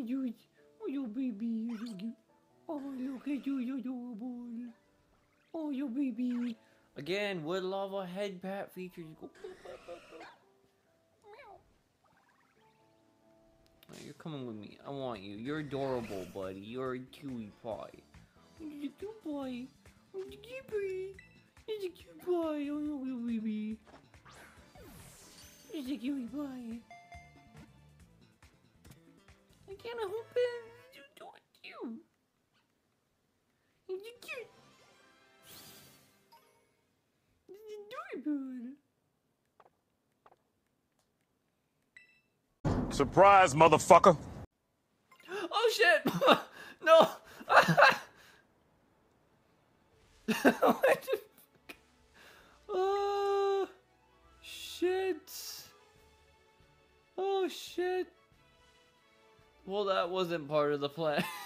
dude. Oh, your baby, you're so cute. Oh, look at you, you're adorable. Oh, your baby. Again, wood lava head pat features. Go. Oh, you're coming with me. I want you. You're adorable, buddy. You're a cutie pie. You're a cute boy. You're a cute boy. You're a cute boy. Oh, no, little baby. You're a cutie pie. I can't help it. You're so cute. You're cute. You're adorable. Surprise, motherfucker! Oh shit! No! What the fuck? Oh shit! Oh shit! Well, that wasn't part of the plan.